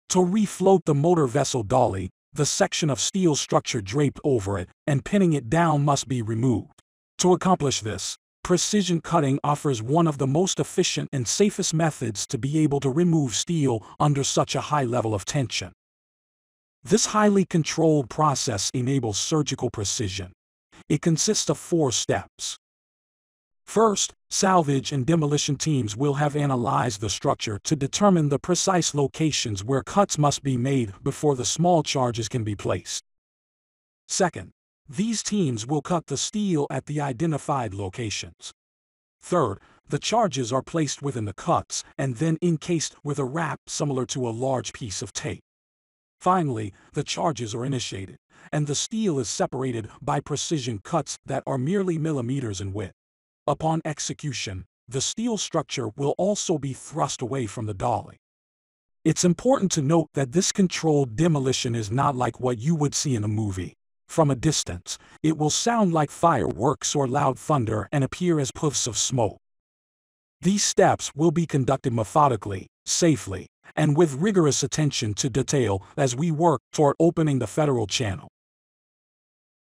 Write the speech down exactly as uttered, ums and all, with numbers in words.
To refloat the motor vessel dolly, the section of steel structure draped over it and pinning it down must be removed. To accomplish this, precision cutting offers one of the most efficient and safest methods to be able to remove steel under such a high level of tension. This highly controlled process enables surgical precision. It consists of four steps. First, salvage and demolition teams will have analyzed the structure to determine the precise locations where cuts must be made before the small charges can be placed. Second, these teams will cut the steel at the identified locations. Third, the charges are placed within the cuts and then encased with a wrap similar to a large piece of tape. Finally, the charges are initiated, and the steel is separated by precision cuts that are merely millimeters in width. Upon execution, the steel structure will also be thrust away from the dolly. It's important to note that this controlled demolition is not like what you would see in a movie. From a distance, it will sound like fireworks or loud thunder and appear as puffs of smoke. These steps will be conducted methodically, safely, and with rigorous attention to detail as we work toward opening the federal channel.